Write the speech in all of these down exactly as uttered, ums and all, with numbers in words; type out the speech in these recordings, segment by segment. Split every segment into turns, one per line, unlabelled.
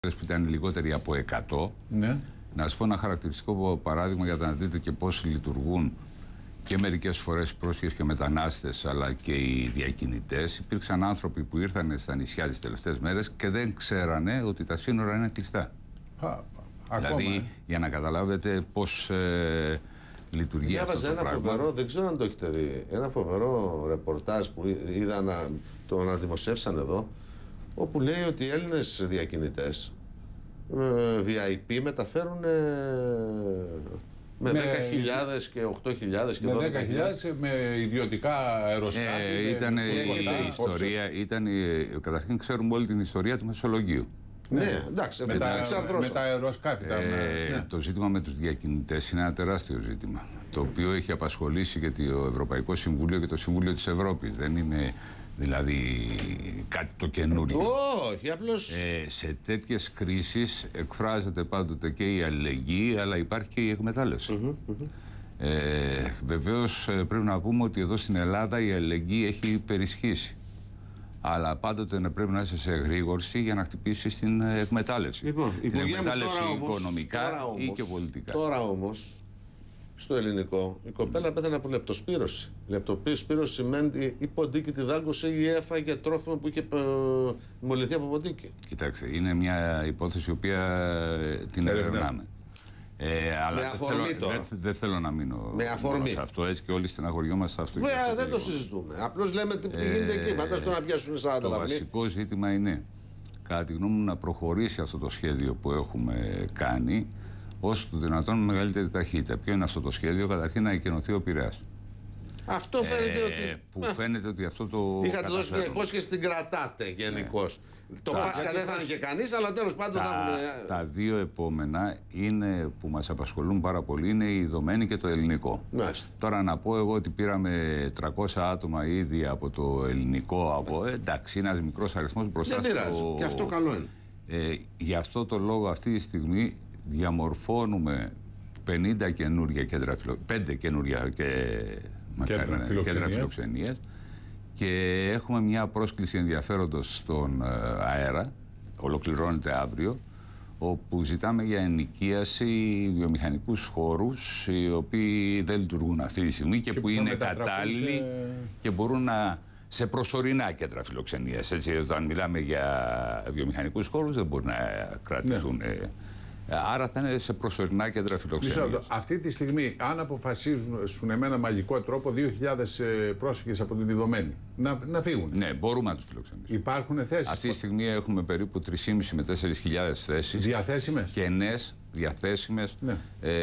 που ήταν λιγότεροι από εκατό.
Ναι.
Να σας πω ένα χαρακτηριστικό παράδειγμα για να δείτε και πώς λειτουργούν και μερικές φορές πρόσφυγες και μετανάστες, αλλά και οι διακινητές. Υπήρξαν άνθρωποι που ήρθαν στα νησιά τις τελευταίες μέρες και δεν ξέρανε ότι τα σύνορα είναι κλειστά.
Α,
δηλαδή,
ακόμα, ε.
για να καταλάβετε πώς ε, λειτουργεί.
Διάβαζα
αυτό το
ένα
πράγμα.
φοβερό, δεν ξέρω αν το έχετε δει, ένα φοβερό ρεπορτάζ που είδα να το αναδημοσιεύσαν εδώ, όπου λέει ότι οι Έλληνες διακινητές ε, βι άι πι μεταφέρουν ε, με, με δέκα χιλιάδες και οκτώ χιλιάδες και
δώδεκα χιλιάδες με ιδιωτικά αεροσκάφη.
Ε, ήταν η, η ιστορία, ήταν η, καταρχήν ξέρουμε όλη την ιστορία του Μεσολογγίου.
Ναι, εντάξει,
με, τα, με τα αεροσκάφη. Τα,
ε, ναι. Το ζήτημα με τους διακινητές είναι ένα τεράστιο ζήτημα, το οποίο έχει απασχολήσει και το Ευρωπαϊκό Συμβούλιο και το Συμβούλιο της Ευρώπης. Δεν είναι δηλαδή κάτι το καινούριο.
Όχι, απλώς...
Ε, σε τέτοιες κρίσεις εκφράζεται πάντοτε και η αλληλεγγύη, αλλά υπάρχει και η εκμετάλλευση. Mm-hmm, mm-hmm. Ε, βεβαίως πρέπει να πούμε ότι εδώ στην Ελλάδα η αλληλεγγύη έχει υπερισχύσει. Αλλά πάντοτε πρέπει να είσαι σε γρήγορση για να χτυπήσει την εκμετάλλευση.
Λοιπόν,
την εκμετάλλευση οικονομικά
όμως,
ή και πολιτικά.
Τώρα όμως, στο ελληνικό, η κοπέλα πέθανε από λεπτοσπύρωση. Λεπτοσπύρωση σημαίνει ότι η ποντίκη τη δάγκωσε ή έφαγε τρόφιμο που είχε μολυθεί από ποντίκη.
Κοιτάξτε, είναι μια υπόθεση η οποία την ερευνάμε. Ε, αλλά
με αφορμή
δεν θέλω, δεν, δεν θέλω να μείνω
με αφορμή.
σε αυτό, έτσι και όλοι στεναχωριόμαστε αυτό.
Βέβαια, δεν το συζητούμε. Απλώς λέμε τι, τι γίνεται ε, εκεί. Φαντάζομαι να πιάσουν σαράντα
Το
βαθμοί.
βασικό ζήτημα είναι, κατά τη γνώμη μου, να προχωρήσει αυτό το σχέδιο που έχουμε κάνει όσο το δυνατόν με μεγαλύτερη ταχύτητα. Ποιο είναι αυτό το σχέδιο? Καταρχήν να εκενωθεί ο Πειραιάς.
Αυτό φαίνεται ε, ότι.
Που φαίνεται ότι αυτό το.
Είχατε
καταφέρουν.
δώσει μια υπόσχεση, την κρατάτε γενικώς. Ναι. Το
τα,
Πάσχα δεν θα είναι και κανείς, αλλά τέλος πάντων
τα,
θα έχουμε.
Τα δύο επόμενα είναι, που μας απασχολούν πάρα πολύ, είναι η δομένη και το ελληνικό.
Μάλιστα.
Τώρα να πω εγώ ότι πήραμε τριακόσια άτομα ήδη από το ελληνικό. Από, ε, εντάξει, είναι ένας μικρός αριθμός μπροστά στο.
Δεν πειράζει. Και αυτό καλό είναι.
Ε, γι' αυτό το λόγο αυτή τη στιγμή διαμορφώνουμε πενήντα καινούργια κέντρα, πέντε καινούργια και,
κέντρα,
μακάρι,
φιλοξενίας.
κέντρα φιλοξενίας και έχουμε μια πρόσκληση ενδιαφέροντος στον αέρα, ολοκληρώνεται αύριο, όπου ζητάμε για ενοικίαση βιομηχανικούς χώρους οι οποίοι δεν λειτουργούν αυτή τη στιγμή και, και που είναι κατάλληλοι σε... και μπορούν να σε προσωρινά κέντρα φιλοξενίας. Έτσι, όταν μιλάμε για βιομηχανικούς χώρους δεν μπορούν να κρατηθούν. Ναι. Άρα θα είναι σε προσωρινά κέντρα φιλοξενίας.
Αυτή τη στιγμή, αν αποφασίζουν με ένα μαγικό τρόπο δύο χιλιάδες πρόσφυγες από την Ιδωμένη να, να φύγουν.
Ναι, μπορούμε να τους φιλοξενήσουμε.
Υπάρχουν θέσεις.
Αυτή τη στιγμή έχουμε περίπου τρεις χιλιάδες πεντακόσιες με τέσσερις χιλιάδες θέσεις.
Διαθέσιμες.
Κενές, διαθέσιμες. Ναι.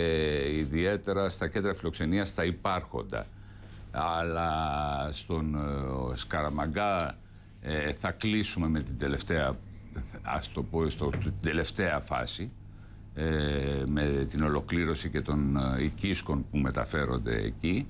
Ε, ιδιαίτερα στα κέντρα φιλοξενίας τα υπάρχοντα. Αλλά στον ε, Σκαραμαγκά ε, θα κλείσουμε με την τελευταία, ας το πω, στο, την τελευταία φάση. Ε, με την ολοκλήρωση και των ε, οικίσκων που μεταφέρονται εκεί.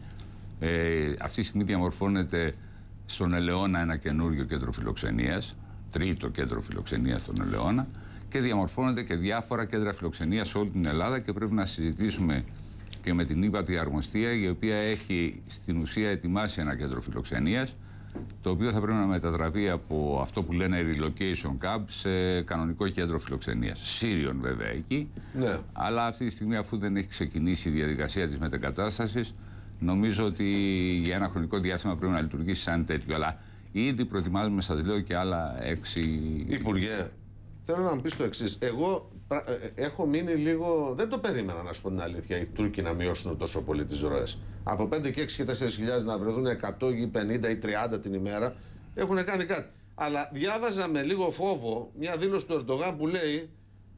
Ε, αυτή τη στιγμή διαμορφώνεται στον Ελαιώνα ένα καινούριο κέντρο φιλοξενίας, τρίτο κέντρο φιλοξενίας στον Ελαιώνα, και διαμορφώνονται και διάφορα κέντρα φιλοξενίας σε όλη την Ελλάδα και πρέπει να συζητήσουμε και με την ύπατη αρμοστία, η οποία έχει στην ουσία ετοιμάσει ένα κέντρο φιλοξενίας, το οποίο θα πρέπει να μετατραπεί από αυτό που λένε relocation camp σε κανονικό κέντρο φιλοξενίας. Σύριον βέβαια εκεί, ναι. Αλλά αυτή τη στιγμή, αφού δεν έχει ξεκινήσει η διαδικασία της μετεγκατάστασης, νομίζω ότι για ένα χρονικό διάστημα πρέπει να λειτουργήσει σαν τέτοιο. Αλλά ήδη προετοιμάζουμε, σας λέω, και άλλα έξι...
Υπουργέ, θέλω να μου πεις το εξής. Εγώ έχω μείνει λίγο... Δεν το περίμενα, να σου πω την αλήθεια, οι Τούρκοι να μειώσουν τόσο πολύ τις ροές. Από πέντε και έξι και τέσσερις χιλιάδες να βρεθούν εκατό ή πενήντα ή τριάντα την ημέρα, έχουν κάνει κάτι. Αλλά διάβαζα με λίγο φόβο μια δήλωση του Ερντογάν που λέει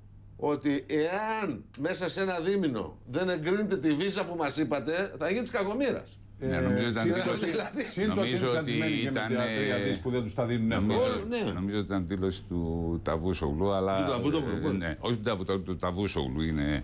ότι εάν μέσα σε ένα δίμηνο δεν εγκρίνετε τη βίζα που μας είπατε, θα γίνει της κακομοίρας.
Ναι, νομίζω ότι ήταν
νομίζω ότι ήταν που δεν τους τα δίνουν εύκολα.
Νομίζω ότι ήταν δήλωση του Ταβούσογλου, αλλά...
Του Ταβούσογλου.
Ναι, όχι του Ταβούσογλου, είναι...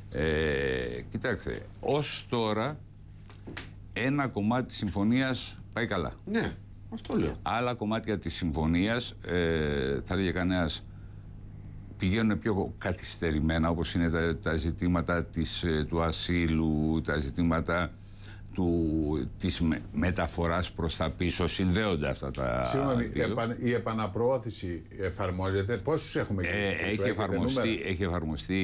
Κοιτάξτε, ως τώρα ένα κομμάτι της συμφωνίας πάει καλά.
Ναι, αυτό λέω.
Άλλα κομμάτια της συμφωνίας, θα λέγε κανένας, πηγαίνουν πιο καθυστερημένα, όπως είναι τα, τα ζητήματα της, του ασύλου, τα ζητήματα του, της με, μεταφοράς προς τα πίσω συνδέονται αυτά τα
Συγγνώμη,
δύο.
επαν, η επαναπροώθηση εφαρμόζεται. Πόσους έχουμε εκεί
Ε, έχει, εφαρμοστεί, έχει εφαρμοστεί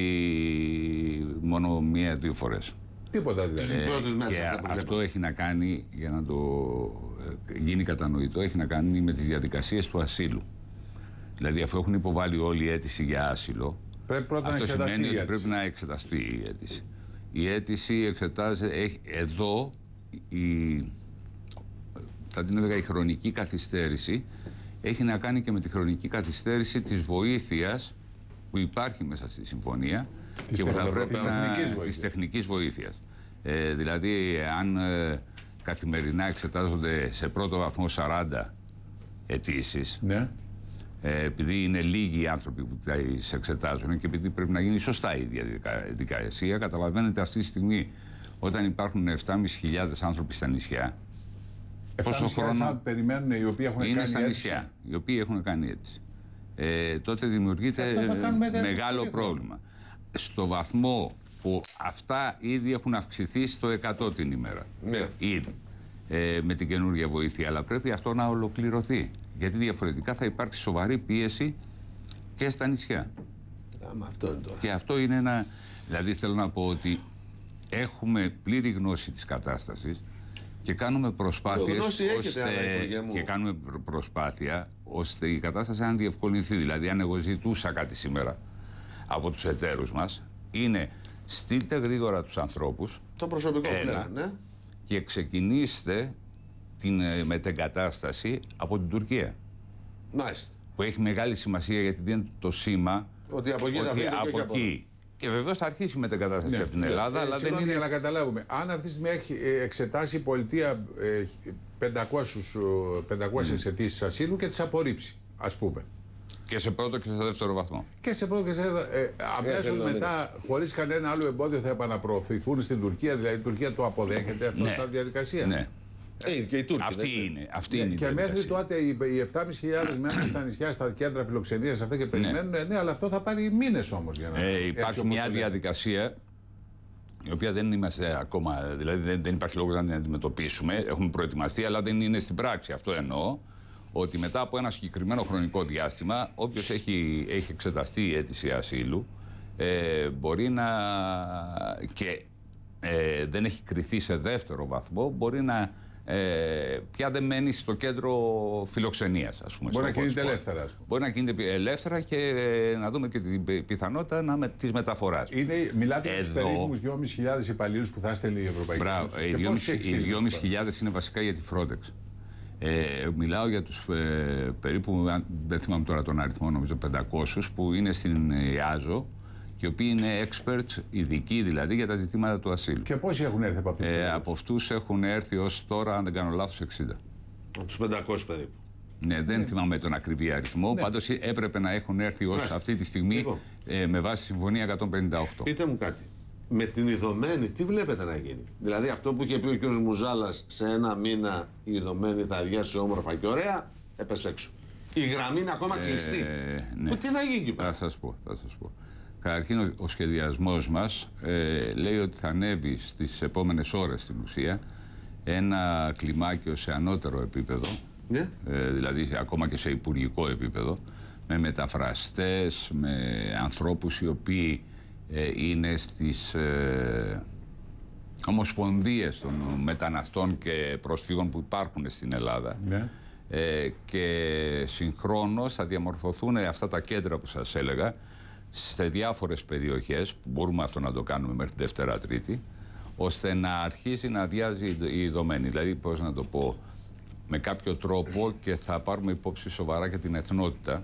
μόνο μία-δύο φορές.
Τίποτα δηλαδή.
Τις πρώτες
Ε,
μέρες
και
αυτά που
αυτό
βλέπαμε.
έχει να κάνει, για να το ε, γίνει κατανοητό, έχει να κάνει με τις διαδικασίες του ασύλου. Δηλαδή, αφού έχουν υποβάλει όλη η αίτηση για άσυλο,
Πρέπει πρώτα να
αυτό
εξεταστεί
σημαίνει
η
ότι
αίτηση.
πρέπει να εξεταστεί η αίτηση. Η αίτηση εξετάζεται, έχει, εδώ η, θα την έλεγα η χρονική καθυστέρηση έχει να κάνει και με τη χρονική καθυστέρηση της βοήθειας που υπάρχει μέσα στη συμφωνία
Της
και που θα
τεχνο-
πρέπει
της
να,
τεχνικής
της
βοήθειας.
τεχνικής βοήθειας. Ε, δηλαδή, αν ε, καθημερινά εξετάζονται σε πρώτο βαθμό σαράντα αιτήσεις,
Ναι.
ε, επειδή είναι λίγοι οι άνθρωποι που τις εξετάζουν και επειδή πρέπει να γίνει σωστά η διαδικασία, καταλαβαίνετε αυτή τη στιγμή όταν υπάρχουν επτά χιλιάδες πεντακόσιοι άνθρωποι στα νησιά, πόσο χρόνο
περιμένουν οι οποίοι έχουν
είναι
κάνει
στα
αίτηση.
νησιά, οι οποίοι έχουν κάνει αίτηση. Ε, τότε δημιουργείται
Αυτό θα κάνουμε
ε, μεγάλο
πολύ
πρόβλημα. Στο βαθμό που αυτά ήδη έχουν αυξηθεί στο εκατό την ημέρα.
Ναι.
Ήδη. Ε, με την καινούργια βοήθεια. Αλλά πρέπει αυτό να ολοκληρωθεί. Γιατί διαφορετικά θα υπάρξει σοβαρή πίεση και στα νησιά.
Άμα αυτό είναι τώρα.
Και αυτό είναι ένα... Δηλαδή θέλω να πω ότι έχουμε πλήρη γνώση της κατάστασης και κάνουμε προσπάθειες
Γνώση έχετε,
ώστε...
αλλά, Υπουργέ μου.
και κάνουμε προ- προσπάθεια ώστε η κατάσταση να διευκολυνθεί. Δηλαδή αν εγώ ζητούσα κάτι σήμερα από τους εταίρους μας, είναι στείλτε γρήγορα τους ανθρώπους
Το προσωπικό
Έλα.
πλέον, ναι.
και ξεκινήστε την ε, μετεγκατάσταση από την Τουρκία.
Μάλιστα.
Που έχει μεγάλη σημασία γιατί δίνει το σήμα
Ότι από εκεί θα
ότι
φύγετε και όχι
από
από εδώ.
εκεί. Και βεβαίως θα αρχίσει η μετεγκατάσταση
Ναι.
από την
Ναι.
Ελλάδα,
Ε,
αλλά δεν
συγγνώμη,
είναι.
για να καταλάβουμε. Αν αυτή τη στιγμή έχει ε, εξετάσει η πολιτεία ε, πεντακόσιες αιτήσεις ασύλου και τις απορρίψει, ας πούμε.
Και σε πρώτο και σε δεύτερο βαθμό.
Και σε πρώτο και σε δεύτερο. Ε, αμέσως
θέλω να
μετά, χωρίς κανένα άλλο εμπόδιο, θα επαναπροωθηθούν στην Τουρκία. Δηλαδή η Τουρκία το αποδέχεται αυτό
Ναι.
σαν διαδικασία.
Ναι.
Ε, και οι Τούρκοι.
Αυτή
δεν
είναι. Αυτή
Ναι,
είναι η
και μέχρι
διαδικασία.
τότε οι, οι επτά χιλιάδες πεντακόσιοι μένουν στα νησιά, στα κέντρα φιλοξενίας αυτά και περιμένουν. Ναι, ναι, αλλά αυτό θα πάρει μήνες όμως για να.
Ε,
έτσι
υπάρχει
όπως
μια
το λέμε.
διαδικασία η οποία δεν είμαστε ακόμα, δηλαδή δεν, δεν υπάρχει λόγος να την αντιμετωπίσουμε. Έχουμε προετοιμαστεί, αλλά δεν είναι στην πράξη. Αυτό εννοώ. Ότι μετά από ένα συγκεκριμένο χρονικό διάστημα, όποιος έχει, έχει εξεταστεί η αίτηση ασύλου, ε, μπορεί να. Και ε, δεν έχει κριθεί σε δεύτερο βαθμό, μπορεί να. Ε, πια δεν μένει στο κέντρο φιλοξενίας, ας πούμε.
Μπορεί να
στο
κινείται
hotspot.
ελεύθερα, ας πούμε.
Μπορεί να κινείται ελεύθερα και ε, να δούμε και την πι- πιθανότητα να με, της μεταφοράς.
Είναι, μιλάτε για τους
Εδώ-
περίφημους δυόμισι χιλιάδες υπαλλήλους που θα στέλνει η Ευρωπαϊκή
Μπράβο,
Ένωση.
οι
Και πόσους έχει στείλει
δυόμισι
τώρα?
χιλιάδες είναι βασικά για τη Frontex. Ε, μιλάω για τους ε, περίπου, αν- δεν θυμάμαι τώρα τον αριθμό, νομίζω πεντακόσιους, που είναι στην ΕΑΖΟ και οι οποίοι είναι experts, ειδικοί δηλαδή, για τα ζητήματα του ασύλου.
Και πόσοι έχουν έρθει από αυτούς τους
Ε,
περίφημους?
από αυτούς έχουν έρθει ως τώρα, αν δεν κάνω λάθος, εξήντα.
Από τους πεντακόσιους περίπου.
Ναι, δεν θυμάμαι τον ακριβή αριθμό.
Ναι.
Πάντως έπρεπε να έχουν έρθει ως
Μάλιστα.
αυτή τη στιγμή
Λοιπόν.
ε, με βάση τη Συμφωνία εκατόν πενήντα οκτώ.
Πείτε μου κάτι. Με την Ιδωμένη, τι βλέπετε να γίνει? Δηλαδή, αυτό που είχε πει ο κ. Μουζάλας, σε ένα μήνα η Ιδωμένη θα αδειάσει όμορφα και ωραία, έπεσε έξω. Η γραμμή είναι ακόμα κλειστή.
ναι.
Που τι θα γίνει εκεί πέρα?
Θα σας πω, θα σας πω. Καταρχήν ο, ο σχεδιασμός μας ε, λέει ότι θα ανέβει στις επόμενες ώρες στην ουσία ένα κλιμάκιο σε ανώτερο επίπεδο,
Ναι.
ε, δηλαδή ακόμα και σε υπουργικό επίπεδο, με μεταφραστές, με ανθρώπους οι οποίοι ε, είναι στις ε, ομοσπονδίες των μεταναστών και προσφύγων που υπάρχουν στην Ελλάδα.
Ναι.
Ε, και συγχρόνως θα διαμορφωθούν αυτά τα κέντρα που σας έλεγα σε διάφορες περιοχές, που μπορούμε αυτό να το κάνουμε μέχρι Δευτέρα Τρίτη, ώστε να αρχίσει να αδειάζει η Ιδωμένη. Δηλαδή, πώς να το πω, με κάποιο τρόπο, και θα πάρουμε υπόψη σοβαρά και την εθνότητα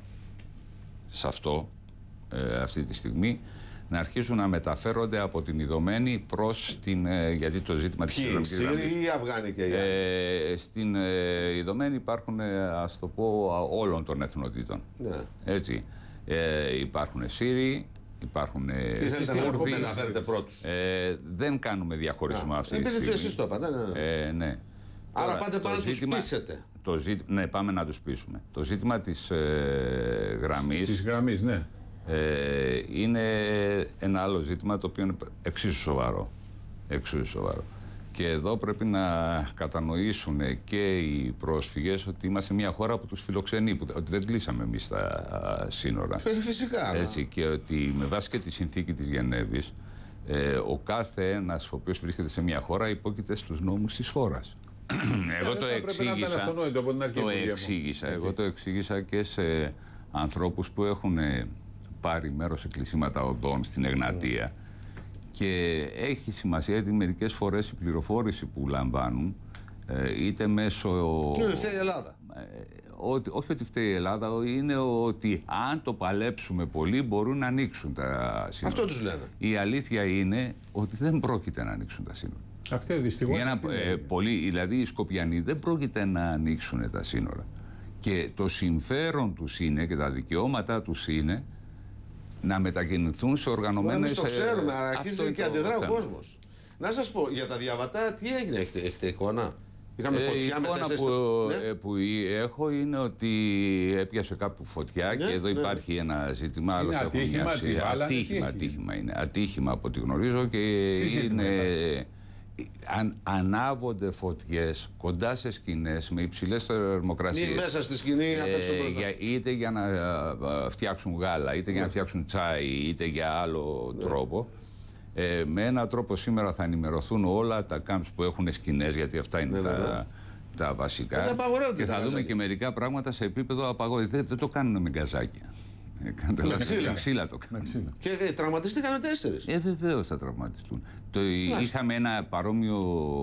σε αυτό, ε, αυτή τη στιγμή, να αρχίσουν να μεταφέρονται από την Ιδωμένη προς την, ε, γιατί το ζήτημα της
Ποιοι,
Ισλαμικής Γραμμής.
Σύριοι ή Αφγάνοι και οι άλλοι?
Ε, στην ε, Ιδωμένη υπάρχουν, ε, ας το πω, α, όλων των εθνοτήτων.
Ναι.
Έτσι. Ε, υπάρχουν Σύριοι, υπάρχουν. Ε,
Τι θέλετε να
Κούρδοι.
πούμε, μεταφέρετε πρώτους?
Ε, δεν κάνουμε διαχωρισμό αυτή τη
Επειδή
στιγμή.
εσείς το είπατε, ναι, ναι.
Ε, ναι.
Άρα
Τώρα,
πάτε
το
πάνω να τους
ζήτημα-
πείσετε.
Το ζήτη... Ναι, πάμε να τους πείσουμε. Το ζήτημα της ε, γραμμής
Της γραμμής, ναι.
ε, είναι ένα άλλο ζήτημα το οποίο είναι εξίσου σοβαρό. Εξίσου σοβαρό. Και εδώ πρέπει να κατανοήσουν και οι πρόσφυγες ότι είμαστε μια χώρα που τους φιλοξενεί, που, ότι δεν κλείσαμε εμείς τα σύνορα.
Ε, φυσικά.
Έτσι, και ότι με βάση και τη συνθήκη της Γενέβης, ε, ο κάθε ένας ο οποίος βρίσκεται σε μια χώρα υπόκειται στους νόμους της χώρας. Εγώ το εξήγησα, το εξήγησα, εγώ το εξήγησα και σε ανθρώπους που έχουν πάρει μέρος σε κλεισίματα οδών στην Εγνατία. Και έχει σημασία γιατί μερικές φορές η πληροφόρηση που λαμβάνουν είτε μέσω...
Είναι ότι φταίει η Ελλάδα.
Ότι, όχι ότι φταίει η Ελλάδα, είναι ότι αν το παλέψουμε πολύ μπορούν να ανοίξουν τα σύνορα.
Αυτό τους λένε.
Η αλήθεια είναι ότι δεν πρόκειται να ανοίξουν τα σύνορα.
Αυτό δυστυχώς.
Για να, ε, πολύ, δηλαδή οι Σκοπιανοί δεν πρόκειται να ανοίξουν τα σύνορα. Και το συμφέρον τους είναι και τα δικαιώματά τους είναι να μετακινηθούν σε οργανωμένες...
Εμείς το ξέρουμε, αλλά αρχίζει και αντιδρά ο κόσμος. Να σας πω, για τα διαβατά τι έγινε, έχετε, έχετε εικόνα? Είχαμε
ε,
φωτιά με τέσσερις...
που,
ναι?
που έχω είναι ότι έπιασε κάπου φωτιά, ναι, και εδώ ναι, υπάρχει ένα ζήτημα.
Είναι ατύχημα,
ατύχημα, ατύχημα είναι. Ατύχημα από ό,τι γνωρίζω και τι είναι... Αν, ανάβονται φωτιές κοντά σε σκηνές με υψηλές θερμοκρασίες.
Ή μέσα στη σκηνή απ' έξω μπροστά.
Για, είτε για να α, φτιάξουν γάλα, είτε για να φτιάξουν τσάι, είτε για άλλο ναι. τρόπο. Ε, με έναν τρόπο σήμερα θα ενημερωθούν όλα τα camps που έχουν σκηνές, γιατί αυτά είναι ναι, τα, ναι. τα βασικά.
Ε,
και θα δούμε και μερικά πράγματα σε επίπεδο απαγόρευση. Δεν, δεν το κάνουν με γκαζάκια.
Με ξύλα.
ξύλα το κάνουν.
Και ε, τραυματίστηκαν τέσσερις.
Ε, βεβαίως θα τραυματιστούν. Το, είχαμε ένα παρόμοιο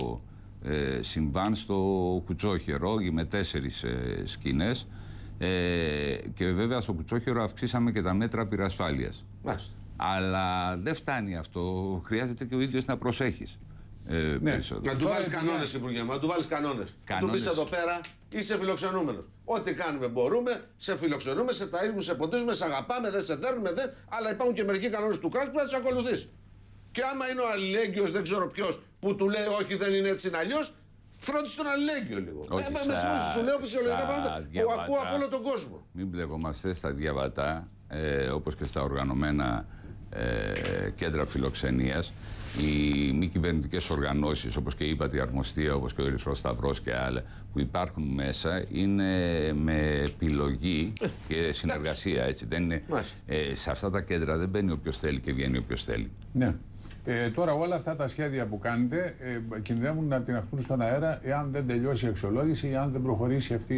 ε, συμβάν στο Κουτσόχερο με τέσσερις ε, σκηνές ε, και βέβαια στο Κουτσόχερο αυξήσαμε και τα μέτρα πυρασφάλειας.
Μάλιστα.
Αλλά δεν φτάνει αυτό. Χρειάζεται και ο ίδιος να προσέχεις. Ε,
ναι.
περισσότερο.
Να του βάλεις κανόνες, Υπουργέ μου, να του βάλεις κανόνες. Να του πεις εδώ πέρα είσαι φιλοξενούμενος. Ό,τι κάνουμε μπορούμε, σε φιλοξενούμε, σε ταΐζουμε, σε ποτίζουμε, σε αγαπάμε, δεν σε δέρνουμε, δεν. Αλλά υπάρχουν και μερικοί κανόνες του κράτους που θα τους ακολουθείς. Και άμα είναι ο αλληλέγγυος, δεν ξέρω ποιος, που του λέει όχι, δεν είναι έτσι, είναι αλλιώς, φρόντισε τον αλληλέγγυο λίγο.
Όχι,
ε, με στα, σου λέω φυσιολογικά πράγματα που ακούω από όλο τον κόσμο.
Μην μπλεκόμαστε στα διαβατά, ε, όπως και στα οργανωμένα ε, κέντρα φιλοξενίας. Οι μη κυβερνητικές οργανώσεις, όπως και η ΥΠΑΤΗ Αρμοστία, όπως και ο Ερυθρός Σταυρός και άλλα που υπάρχουν μέσα, είναι με επιλογή και συνεργασία. Έτσι. Δεν είναι, ε, σε αυτά τα κέντρα δεν μπαίνει όποιος θέλει και βγαίνει όποιος θέλει.
Ναι. Ε, τώρα όλα αυτά τα σχέδια που κάνετε ε, κινδυνεύουν να τιναχθούν στον αέρα εάν δεν τελειώσει η αξιολόγηση ή αν δεν προχωρήσει αυτή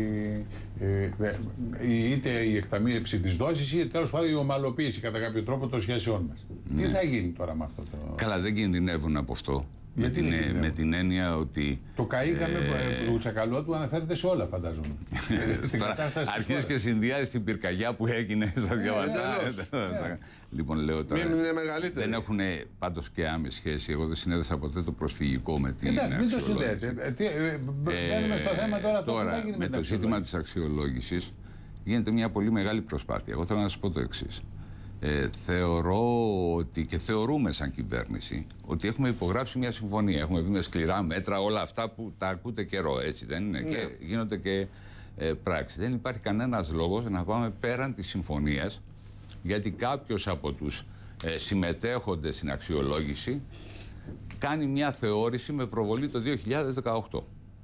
ε, ε, είτε η εκταμείευση της δόσης ή τέλος πάντων η ομαλοποίηση κατά κάποιο τρόπο των σχέσεών μας. Ναι. Τι θα γίνει τώρα με αυτό το...
Καλά, δεν κινδυνεύουν από αυτό. Με την, με την έννοια ότι...
Το καήκαμε ε... του τσακαλώτου του αναφέρεται σε όλα, φαντάζομαι.
Στην κατάσταση αρχίζεις και συνδυάζεις την πυρκαγιά που έγινε στα διαβατά. Λοιπόν, λέω τώρα...
Μην είναι μεγαλύτερη.
Δεν έχουν πάντως και άμεση σχέση. Εγώ δεν συνέδεσα ποτέ το προσφυγικό με την
αξιολόγηση. Μην το συνδέετε. Μπαίνουμε στο θέμα τώρα αυτό που θα γίνει
με το ζήτημα της αξιολόγησης γίνεται μια πολύ μεγάλη προσπάθεια. Εγώ θέλω να σας πω το εξής. Ε, θεωρώ ότι και θεωρούμε σαν κυβέρνηση ότι έχουμε υπογράψει μια συμφωνία. Έχουμε πει με σκληρά μέτρα όλα αυτά που τα ακούτε καιρό, έτσι δεν είναι? Ναι. Και γίνονται και ε, πράξη. Δεν υπάρχει κανένας λόγος να πάμε πέραν της συμφωνίας, γιατί κάποιος από τους ε, συμμετέχοντες στην αξιολόγηση κάνει μια θεώρηση με προβολή το δύο χιλιάδες δεκαοκτώ.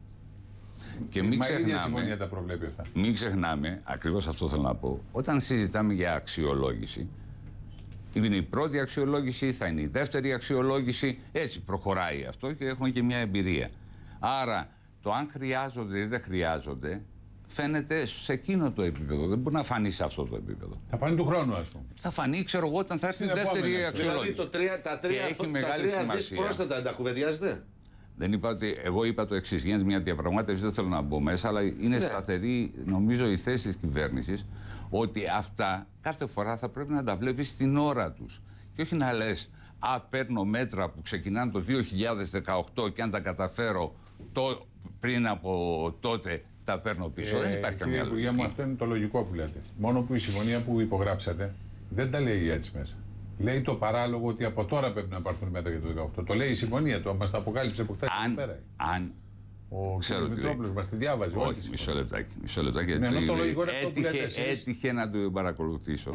Και μην
Μα
ξεχνάμε,
η ίδια συμφωνία τα προβλέπει αυτά.
Μην ξεχνάμε, ακριβώς αυτό θέλω να πω, όταν συζητάμε για αξιολόγηση, είναι η πρώτη αξιολόγηση, θα είναι η δεύτερη αξιολόγηση, έτσι προχωράει αυτό και έχουμε και μια εμπειρία. Άρα, το αν χρειάζονται ή δεν χρειάζονται, φαίνεται σε εκείνο το επίπεδο. Δεν μπορεί να φανεί σε αυτό το επίπεδο.
Θα φανεί του χρόνου, ας πούμε.
Θα φανεί, ξέρω εγώ, όταν θα έρθει η δεύτερη αξιολόγηση.
Δηλαδή, το τρία, τα τρία δις πρόσθετα δεν τα κουβεντιάζετε?
Δεν είπα ότι, εγώ είπα το εξής, γίνεται μια διαπραγμάτευση, δεν θέλω να μπω μέσα, αλλά είναι ναι. σταθερή, νομίζω, η θέση της κυβέρνησης ότι αυτά κάθε φορά θα πρέπει να τα βλέπεις στην ώρα τους. Και όχι να λες, α, παίρνω μέτρα που ξεκινάνε το δύο χιλιάδες δεκαοκτώ και αν τα καταφέρω το, πριν από τότε τα παίρνω πίσω. Ε, δεν υπάρχει καμία λογική.
Υπουργέ μου, αυτό είναι το λογικό που λέτε. Μόνο που η συμφωνία που υπογράψατε δεν τα λέει έτσι μέσα. Λέει το παράλογο ότι από τώρα πρέπει να πάρθουν μέτρα για το δεκαοκτώ. Το λέει η συμφωνία του, μας τα αποκάλυψε από χθες και πέρα.
Αν.
Ο κ. Μητρόπουλος μας τη διάβαζε.
Όχι, μισό λεπτάκι. Μισό λεπτάκι.
Ναι, το λογικό
έτυχε, έτυχε να το παρακολουθήσω.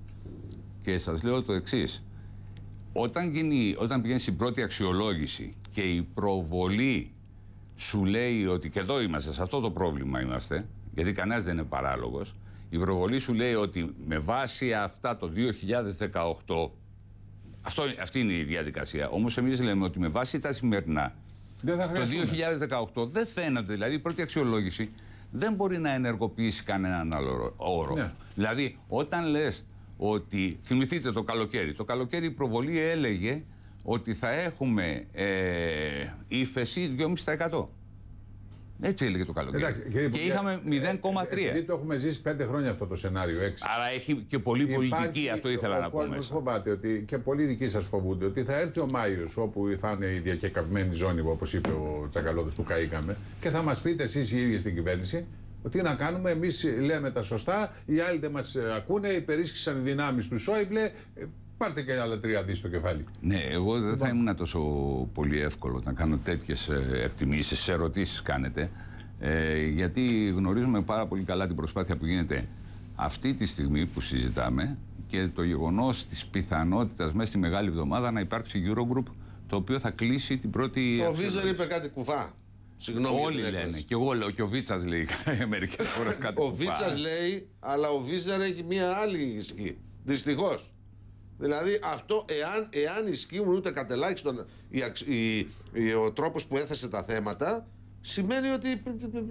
Και σας λέω το εξής. Όταν, γίνει, όταν πηγαίνει στην πρώτη αξιολόγηση και η προβολή σου λέει ότι, και εδώ είμαστε, σε αυτό το πρόβλημα είμαστε, γιατί κανένας δεν είναι παράλογος, η προβολή σου λέει ότι με βάση αυτά το δύο χιλιάδες δεκαοκτώ, αυτό, αυτή είναι η διαδικασία, όμως εμείς λέμε ότι με βάση τα σημερινά, το δύο χιλιάδες δεκαοκτώ δεν φαίνεται, δηλαδή η πρώτη αξιολόγηση δεν μπορεί να ενεργοποιήσει κανέναν άλλο όρο. Ναι. Δηλαδή, όταν λες ότι, θυμηθείτε το καλοκαίρι, το καλοκαίρι η προβολή έλεγε ότι θα έχουμε ε, ύφεση δυόμισι τοις εκατό. Έτσι έλεγε το καλοκαίρι. Εντάξει, και, και είχαμε μηδέν κόμμα τρία.
Γιατί το έχουμε ζήσει πέντε χρόνια αυτό το σενάριο, έξι.
Άρα έχει και πολύ πολιτική, υπάρχει, αυτό ήθελα ο, να πω. Ο κόσμος
φοβάται ότι, και πολλοί δικοί σας φοβούνται, ότι θα έρθει ο Μάιος, όπου θα είναι η διακεκαυμένη ζώνη, όπως είπε ο Τσακαλώτος, του καήκαμε, και θα μας πείτε εσείς οι ίδιοι στην κυβέρνηση, τι να κάνουμε, εμείς λέμε τα σωστά, οι άλλοι δεν μας ακούνε, υπερίσχυσαν οι δυνάμεις του Σόιμπλε. Πάρτε και άλλα τρία δις στο κεφάλι.
Ναι, εγώ δεν θα ήμουν τόσο πολύ εύκολο να κάνω τέτοιες εκτιμήσεις, ερωτήσεις κάνετε, ε, γιατί γνωρίζουμε πάρα πολύ καλά την προσπάθεια που γίνεται αυτή τη στιγμή που συζητάμε και το γεγονός της πιθανότητας μέσα στη Μεγάλη Εβδομάδα να υπάρξει Eurogroup, το οποίο θα κλείσει την πρώτη...
Ο Βίζερ είπε κάτι κουφά. Συγγνώμη.
Όλοι λένε. Και εγώ λέω, και ο Βίτσας λέει μερικές φορές κάτι κουφά.
Ο Βίτσας λέει, αλλά ο Βίζερ έχει μία άλλη ισχύ. Δυστυχώς. Δηλαδή αυτό, εάν, εάν ισχύουν ούτε κατελάχιστον η, η, η, ο τρόπος που έθεσε τα θέματα, σημαίνει ότι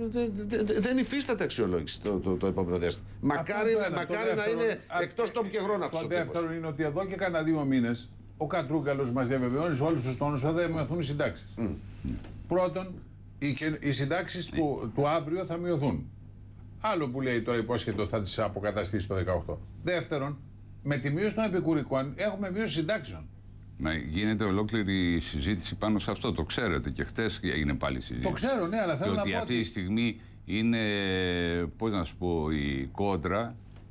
δεν υφίσταται αξιολόγηση το, το, το επόμενο διάστημα. Μακάρι, να, μακάρι να είναι εκτός τόπου και χρόνου αυτός ο τύπος.
Το δεύτερο είναι ότι εδώ και κανένα δύο μήνες ο Κατρούγκαλος μας διαβεβαιώνει σε όλους τους τόνους ότι θα μειωθούν οι συντάξεις. Mm. Πρώτον, οι, οι συντάξεις mm. του, του αύριο θα μειωθούν. Άλλο που λέει τώρα υπόσχετο θα τις αποκαταστήσει το δεκαοκτώ. Δεύτερον, με τη μείωση των επικουρικών έχουμε μείωση συντάξεων.
Μα γίνεται ολόκληρη συζήτηση πάνω σε αυτό. Το ξέρετε και χτες έγινε πάλι συζήτηση.
Το ξέρω, ναι, αλλά θέλω
και
να
ότι
πω
αυτή
ότι...
τη στιγμή είναι, πώς να σου πω, η κόντρα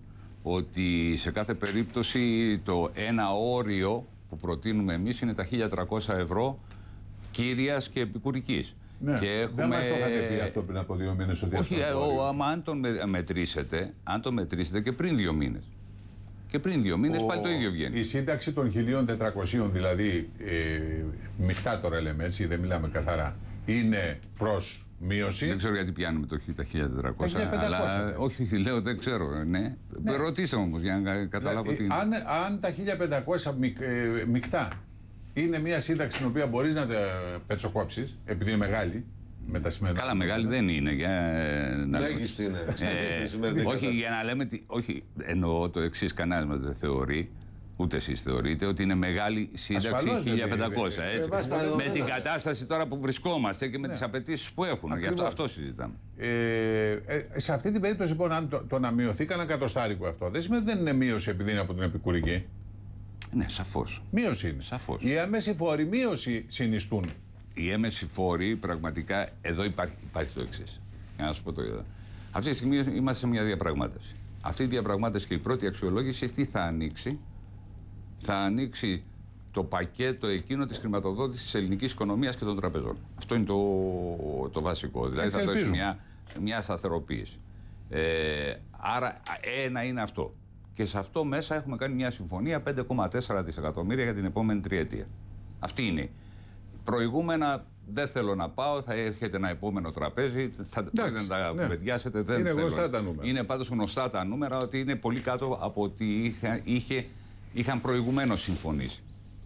ότι σε κάθε περίπτωση το ένα όριο που προτείνουμε εμείς είναι τα χίλια τριακόσια ευρώ κύριας και επικουρικής.
Ναι,
και έχουμε...
δεν μας το είχατε πει αυτό πριν από δύο μήνες. Ότι
όχι, ο, άμα αν τον μετρήσετε, αν τον μετρήσετε και πριν δύο μήνες. Και πριν δύο μήνες ο... πάλι το ίδιο βγαίνει.
Η σύνταξη των χίλια τετρακοσίων, δηλαδή ε, μεικτά τώρα λέμε έτσι, δεν μιλάμε καθαρά, είναι προς μείωση.
Δεν ξέρω γιατί πιάνουμε το χίλια τετρακόσια, αλλά ναι. Όχι, λέω δεν ξέρω, ναι. ναι. Ρωτήστε μου για να καταλάβω τι είναι.
Αν, αν τα χίλια πεντακόσια μικ, ε, μεικτά είναι μια σύνταξη την οποία μπορείς να τα πετσοκόψεις, επειδή είναι μεγάλη, με τα σημερινά.
Καλά, μεγάλη δεν είναι. Για να...
Μέγιστη είναι.
Ε, όχι, για να λέμε. Τι, όχι, εννοώ το εξής, κανένας μας δεν θεωρεί, ούτε εσείς θεωρείτε, ότι είναι μεγάλη σύνταξη χίλια πεντακόσια.
Ε,
έτσι. Ε, με την κατάσταση τώρα που βρισκόμαστε και με ναι. τις απαιτήσεις που έχουν. Γι' αυτό, αυτό συζητάμε.
Ε, ε, σε αυτή την περίπτωση, λοιπόν, αν το, το να μειωθεί κανένα κατοστάρικο αυτό, δεν σημαίνει ότι δεν είναι μείωση επειδή είναι από την επικουρική.
Ναι, σαφώς.
Μείωση είναι.
Σαφώς.
Οι έμεση φόροι μείωση συνιστούν.
Οι έμεση φόροι, πραγματικά, εδώ υπάρχει, υπάρχει το εξής. Για να σου πω το είδα. Αυτή τη στιγμή είμαστε σε μια διαπραγμάτευση. Αυτή η διαπραγμάτευση και η πρώτη αξιολόγηση τι θα ανοίξει? Θα ανοίξει το πακέτο εκείνο της χρηματοδότησης της ελληνικής οικονομίας και των τραπεζών. Αυτό είναι το, το βασικό. Δηλαδή θα δώσει μια, μια σταθεροποίηση. Ε, άρα ένα είναι αυτό. Και σε αυτό μέσα έχουμε κάνει μια συμφωνία πέντε κόμμα τέσσερα δισεκατομμύρια για την επόμενη τριετία. Αυτή είναι. Προηγούμενα δεν θέλω να πάω, θα έχετε ένα επόμενο τραπέζι, θα δεν τα ναι. κουβεντιάσετε. Δεν
είναι
θέλω.
Γνωστά τα νούμερα.
Είναι πάντως γνωστά τα νούμερα ότι είναι πολύ κάτω από ό,τι είχα, είχε, είχαν προηγουμένως συμφωνήσει.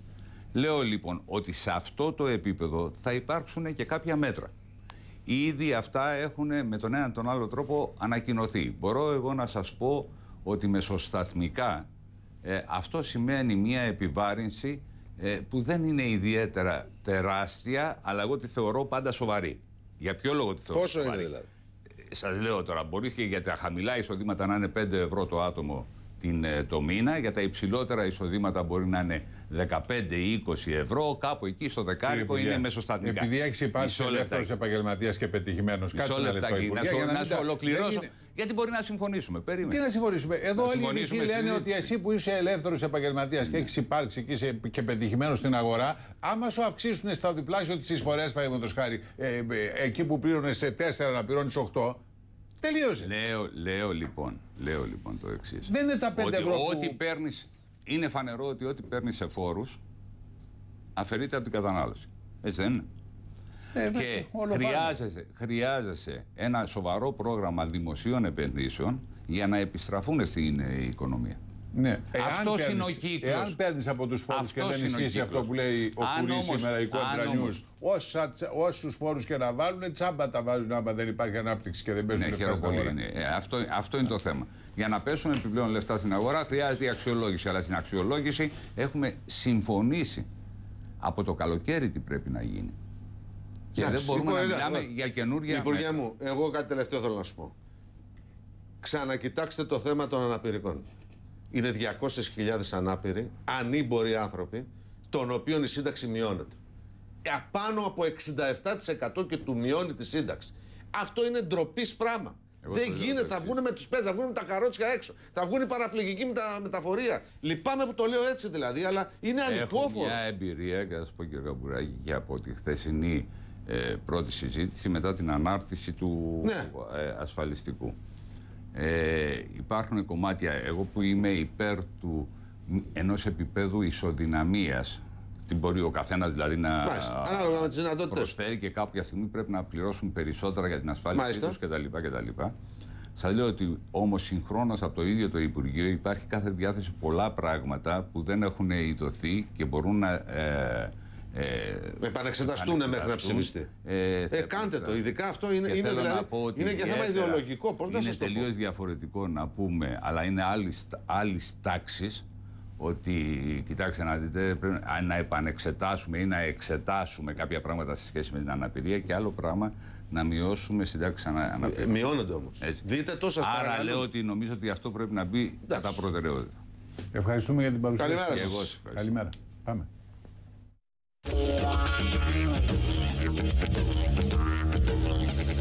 Λέω λοιπόν ότι σε αυτό το επίπεδο θα υπάρξουν και κάποια μέτρα. Ήδη αυτά έχουν με τον έναν τον άλλο τρόπο ανακοινωθεί. Μπορώ εγώ να σας πω ότι μεσοσταθμικά ε, αυτό σημαίνει μια επιβάρυνση ε, που δεν είναι ιδιαίτερα τεράστια, αλλά εγώ τη θεωρώ πάντα σοβαρή. Για ποιο λόγο τη θεωρώ
Πόσο
σοβαρή?
είναι δηλαδή?
Ε, σας λέω τώρα, μπορεί και για τα χαμηλά εισοδήματα να είναι πέντε ευρώ το άτομο την, το μήνα, για τα υψηλότερα εισοδήματα μπορεί να είναι δεκαπέντε ή είκοσι ευρώ, κάπου εκεί στο δεκάρικο είναι μεσοσταθμικά.
Επειδή έχει υπάρξει ελεύθερος επαγγελματίας και πετυχημένος, κάτσε ένα λεπτό, Υπουργέ,
να,
να
σου ολοκληρώσω, είναι... γιατί μπορεί να συμφωνήσουμε. Περίμενε.
Τι να συμφωνήσουμε? Εδώ όλοι οι ειδικοί λένε ότι εσύ που είσαι ελεύθερος επαγγελματίας και έχεις υπάρξει και είσαι και πετυχημένος στην αγορά, άμα σου αυξήσουν στα διπλάσιο τις εισφορές, παραδείγματος χάρη, ε, ε, εκεί που πλήρωνες σε τέσσερα να πληρώνεις οκτώ. Τελείωσε.
Λέω, λέω, λοιπόν, λέω λοιπόν το εξής.
Δεν είναι τα πέντε ευρώ.
Ό,τι που... παίρνεις, είναι φανερό ότι ό,τι παίρνεις σε φόρους αφαιρείται από την κατανάλωση. Έτσι δεν είναι?
Ε,
και
όλο
χρειάζεσαι, χρειάζεσαι ένα σοβαρό πρόγραμμα δημοσίων επενδύσεων για να επιστραφούν στην ε, οικονομία.
Ναι.
Αυτός είναι ο κύκλος.
Εάν παίρνεις από τους φόρους και
Αυτός
δεν
είναι ο
ισχύσει αυτό
κύκλος.
που λέει ο
Αν
Κουρής
όμως-
σήμερα, η
αν
Κόντρα
όμως-
News, όσους φόρους και να βάλουν, τσάμπα τα βάζουν άμα δεν υπάρχει ανάπτυξη και δεν παίζουν
Ναι,
λεφτά
χαίρομαι
στην
πολύ.
αγορά.
Είναι. Ε, αυτό, αυτό είναι το θέμα. Για να πέσουν επιπλέον λεφτά στην αγορά χρειάζεται η αξιολόγηση. Αλλά στην αξιολόγηση έχουμε συμφωνήσει από το καλοκαίρι τι πρέπει να γίνει. Και
Εντάξει,
δεν μπορούμε να
Υπουργέ,
μιλάμε
εγώ-
για καινούργια.
Υπουργέ μου, εγώ κάτι τελευταίο θέλω να σου πω. Ξανακοιτάξτε το θέμα των αναπηρικών. Είναι διακόσιες χιλιάδες ανάπηροι, ανήμποροι άνθρωποι, των οποίων η σύνταξη μειώνεται. Πάνω από εξήντα επτά τοις εκατό και του μειώνει τη σύνταξη. Αυτό είναι ντροπή πράγμα.
Εγώ
Δεν
το λέω
γίνεται,
το
θα
εξής.
βγουν με τους πέζες, θα βγουν με τα καρότσια έξω, θα βγουν οι παραπληγικοί με τα μεταφορία. Λυπάμαι που το λέω έτσι δηλαδή, αλλά είναι
Έχω
ανυπόφορο.
μια εμπειρία, και θα σας πω κύριε Καμπουράκη, και από τη χθεσινή ε, πρώτη συζήτηση μετά την ανάρτηση του
Ναι.
ε, ασφαλιστικού. Ε, υπάρχουν κομμάτια, εγώ που είμαι υπέρ του ενός επίπεδου ισοδυναμίας, τι μπορεί ο καθένας δηλαδή να
Μάλιστα, ανάλογα με τις δυνατότητες.
προσφέρει και κάποια στιγμή πρέπει να πληρώσουν περισσότερα για την ασφάλισή
Μάλιστα.
τους κτλ. κτλ. Σας λέω ότι όμως συγχρόνως από το ίδιο το Υπουργείο υπάρχει κάθε διάθεση πολλά πράγματα που δεν έχουν ειδωθεί και μπορούν να ε, ε,
Επανεξεταστούν μέχρι να
επανεξεταστούν.
ψηφιστεί.
Ε,
Ε,
θα
κάντε το. Ειδικά αυτό είναι,
και
είναι,
θέλω
δηλαδή,
να πω ότι
είναι και θέμα
ιδιαίτερα
ιδεολογικό. Πώς να
είναι
σας το πω.
τελείως διαφορετικό να πούμε, αλλά είναι άλλης τάξης, ότι κοιτάξτε να δείτε, πρέπει να επανεξετάσουμε ή να εξετάσουμε κάποια πράγματα σε σχέση με την αναπηρία και άλλο πράγμα να μειώσουμε συντάξεις ανα, αναπηρία.
Ε, μειώνονται όμως.
Έτσι.
Δείτε το σας
Άρα
παρακαλώ.
λέω ότι νομίζω ότι αυτό πρέπει να μπει κατά προτεραιότητα.
Ευχαριστούμε για την παρουσία
Καλημέρα
σας.
σας.
Εγώ σας ευχαριστώ.
Καλημέρα. Πάμε.